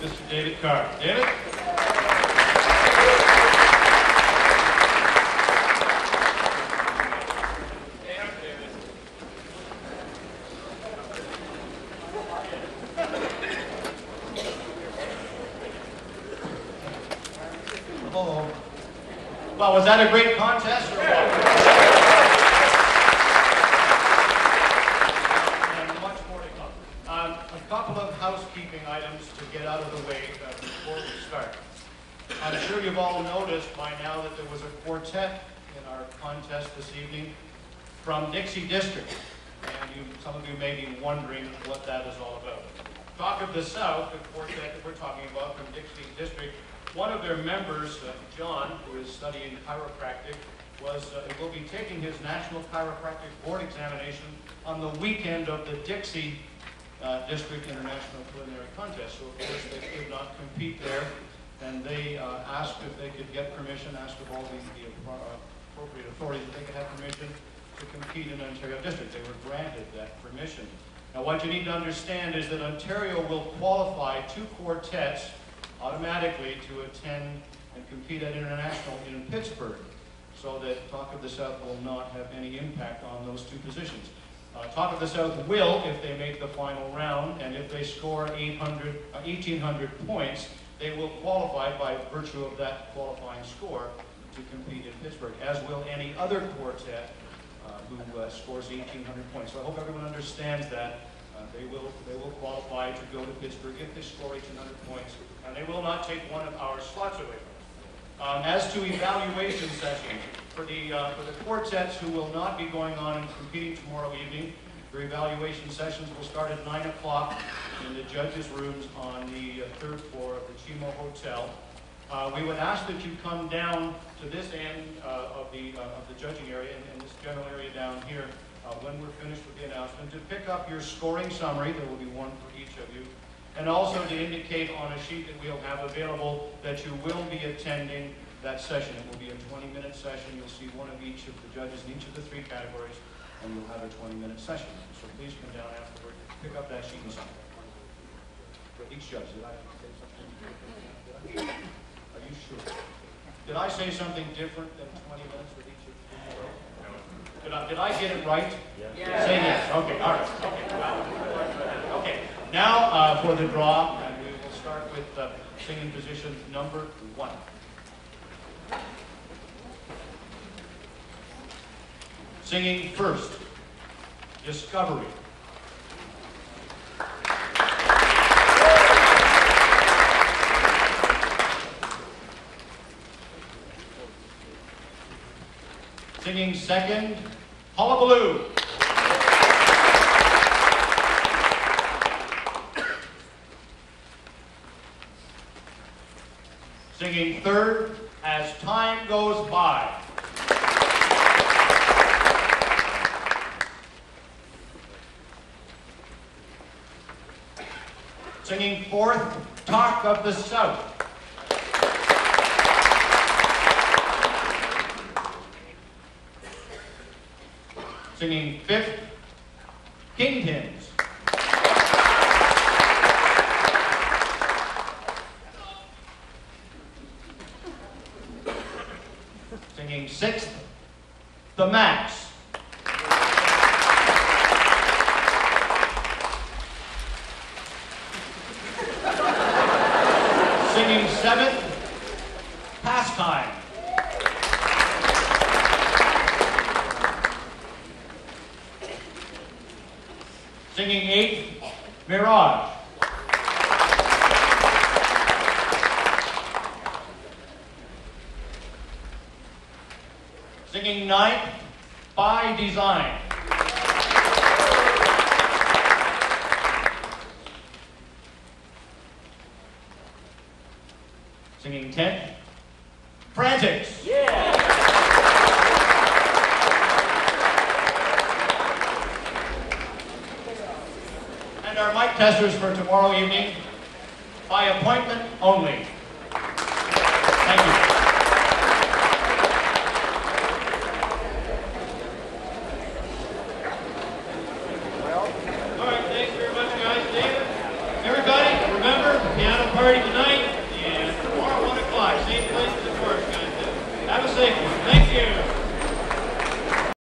Mr. David Carr. David? Hello. Well, was that a great contest or what? And much more to come. A couple of housekeeping items to get out of the way before we start. I'm sure you've all noticed by now that there was a quartet in our contest this evening from Dixie District. And some of you may be wondering what that is all about. Talk of the South, the quartet that we're talking about from Dixie District, one of their members, John, who is studying chiropractic, will be taking his National Chiropractic Board examination on the weekend of the Dixie District International Preliminary Contest. So of course they could not compete there, and they asked if they could get permission, asked of all the appropriate authorities if they could have permission to compete in Ontario District. They were granted that permission. Now what you need to understand is that Ontario will qualify 2 quartets automatically to attend and compete at International in Pittsburgh, so that Talk of the South will not have any impact on those 2 positions. Talk of the South will, if they make the final round, and if they score 1,800 points, they will qualify by virtue of that qualifying score to compete in Pittsburgh, as will any other quartet who scores 1,800 points. So I hope everyone understands that. They will qualify to go to Pittsburgh if they score 1,800 points, and they will not take one of our slots away from us. As to evaluation sessions, for the quartets who will not be going on and competing tomorrow evening, their evaluation sessions will start at 9 o'clock in the judges' rooms on the 3rd floor of the Chimo Hotel. We would ask that you come down to this end of the judging area, and this general area down here, when we're finished with the announcement, to pick up your scoring summary. There will be one for each of you, and also to indicate on a sheet that we'll have available that you will be attending that session. It will be a 20-minute session. You'll see one of each of the judges in each of the 3 categories, and you'll have a 20-minute session. So please come down afterward, pick up that sheet and sign. For each judge, did I say something different? Are you sure? Did I say something different than 20 minutes with each of you? Did I get it right? Yes. Say yes. Okay, all right. Okay, okay. Now for the draw, and we will start with singing position number 1. Singing first, Discovery. Singing second, Hullabaloo. Singing third, As Time Goes By. Singing fourth, Talk of the South. Singing fifth, Kingpins. Singing sixth, The Max. Singing seventh, Pastime. Singing eighth, Mirage. Singing ninth, By Design. Singing 10th, Frantics. Yeah. And our mic testers for tomorrow evening, by appointment only. Thank you. All right, thanks very much, guys. David, everybody, remember, piano party safely. Thank you.